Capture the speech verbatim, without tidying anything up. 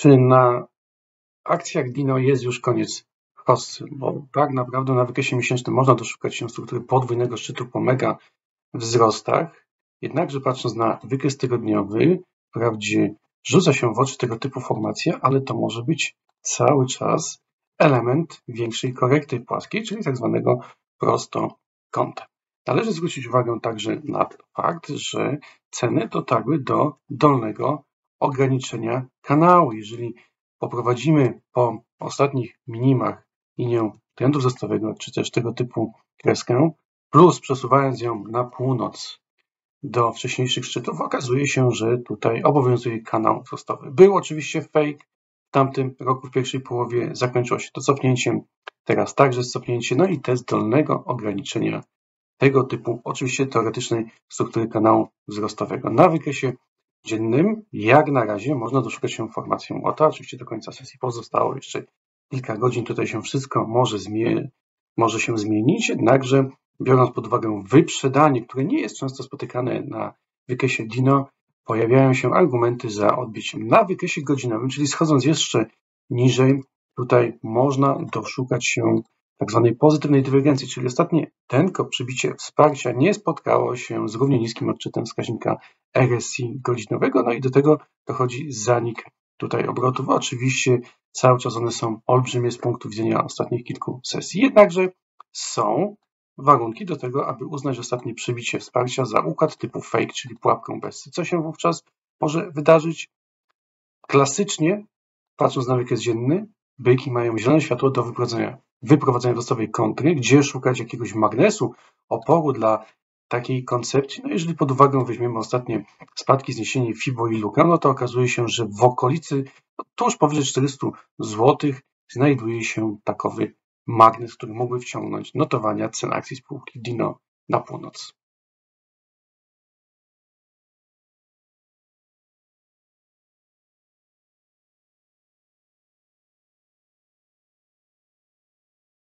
Czy na akcjach Dino jest już koniec hossy? Bo tak naprawdę na wykresie miesięcznym można doszukać się struktury podwójnego szczytu po mega wzrostach, jednakże patrząc na wykres tygodniowy, wprawdzie rzuca się w oczy tego typu formacja, ale to może być cały czas element większej korekty płaskiej, czyli tak zwanego prostokąta. Należy zwrócić uwagę także na fakt, że ceny dotarły do dolnego ograniczenia kanału. Jeżeli poprowadzimy po ostatnich minimach linię trendu wzrostowego, czy też tego typu kreskę, plus przesuwając ją na północ do wcześniejszych szczytów, okazuje się, że tutaj obowiązuje kanał wzrostowy. Był oczywiście fake w tamtym roku, w pierwszej połowie, zakończyło się to cofnięciem, teraz także cofnięcie, no i test dolnego ograniczenia tego typu, oczywiście teoretycznej struktury kanału wzrostowego. Na wykresie dziennym, jak na razie, można doszukać się informacją o to, oczywiście do końca sesji pozostało jeszcze kilka godzin, tutaj się wszystko może, zmie może się zmienić, jednakże biorąc pod uwagę wyprzedanie, które nie jest często spotykane na wykresie Dino, pojawiają się argumenty za odbiciem. Na wykresie godzinowym, czyli schodząc jeszcze niżej, tutaj można doszukać się tak zwanej pozytywnej dywergencji, czyli ostatnie tenko przybicie wsparcia nie spotkało się z równie niskim odczytem wskaźnika R S I godzinowego, no i do tego dochodzi zanik tutaj obrotów. Oczywiście cały czas one są olbrzymie z punktu widzenia ostatnich kilku sesji, jednakże są warunki do tego, aby uznać ostatnie przybicie wsparcia za układ typu fake, czyli pułapkę Bessy. Co się wówczas może wydarzyć? Klasycznie, patrząc na wykres dzienny, byki mają zielone światło do wyprowadzenia, wyprowadzenia wzrostowej kontry, gdzie szukać jakiegoś magnesu, oporu dla takiej koncepcji. No jeżeli pod uwagę weźmiemy ostatnie spadki, zniesienie Fibo i Luka, no to okazuje się, że w okolicy, no tuż powyżej czterystu złotych znajduje się takowy magnes, który mógłby wciągnąć notowania cen akcji spółki Dino na północ.